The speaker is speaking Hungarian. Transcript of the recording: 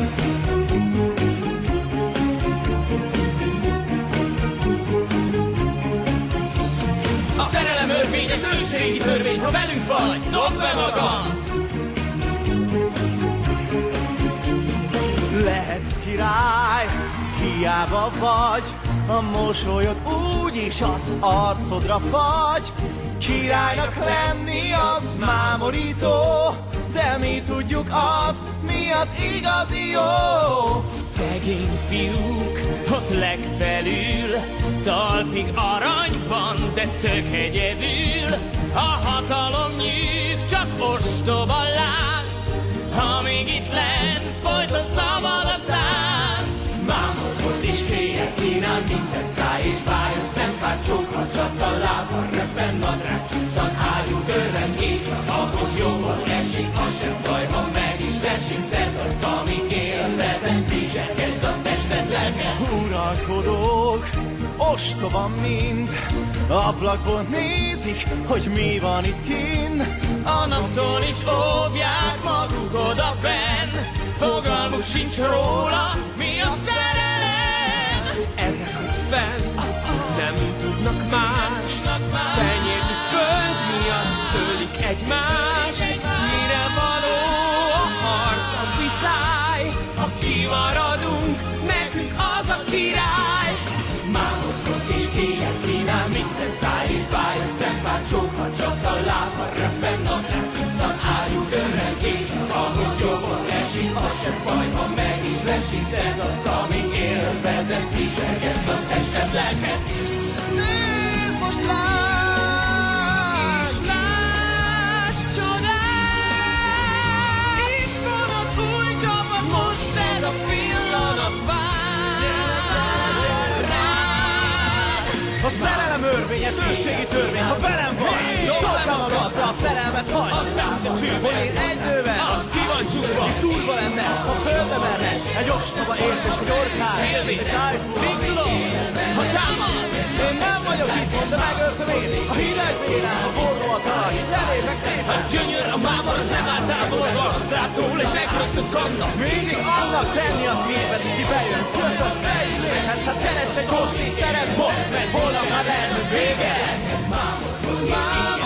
A szerelem örvény, az ősrégi törvény, ha velünk vagy, dobd be magad! Lehetsz király, hiába vagy, a mosolyod úgyis az arcodra fagy. Királynak lenni az mámorító, de mi tudjuk azt, mi az igazi jó. Szegény fiúk, ott legfelül, talpig aranyban, de tök egyedül. A hatalom nyűg, csak ostoba lánc, amíg itt lenn folyt a szabad a tánc. Mámorhoz is kélyet kínál, minden száj és fájos szempár, csókra csata, lábbal röppen, nadrág csusszan, ágyú törven, így csak ahogy jobban esik, az sem baj, ha meg is vesik, tedd azt, amíg élvezen, viselkezd a tested, lelked. Uralkodók, ostoba mind, ablakból nézik, hogy mi van itt kinn. A naptól is óvják maguk odabenn, fogalmuk sincs róla, mi a szerelem. Ezek ott fenn nem tudnak más, tenyérjük föld miatt ölik egymást. Mire való a harc, a viszály, ha kimaradunk, nekünk az a király. Mámorhoz is kélyet kínál, minden száj és fájos szempár, csókra csata, lábbal röppen, nadrág csusszan, ágyú törven, így csak ahogy jobban esik, az sem baj, ha meg is vesik, tedd azt, amíg élvezed, viselkedj a tested, lelked. Nézd most rám, És láss csodát, itt van az új csapat, most ez a pillanat vár rád. a szerelem örvény, ez ősségi törvény, ha velem vagy, dobd be magad, de a szerelmet hagyd. Hol én egy nővel, Az ki van csukva, és durva lenne, ha földre merne, egy ostoba érzés, hogy orkál, Szilvi, egy tájfun. Mikló, ha támad, Én nem vagyok itthon, de megőrzöm én is. A hideg vélem, ha forró az arany, felé meg szépen. gyönyör a mámor, az nem áll távol az alkatától, egy megrögzött kanna. Mindig annak tenni a szépet, ki bejön, között be is léphet. Hát keresd egy most és szerezd most, holnap már lehet, hogy vége. Mámorhoz is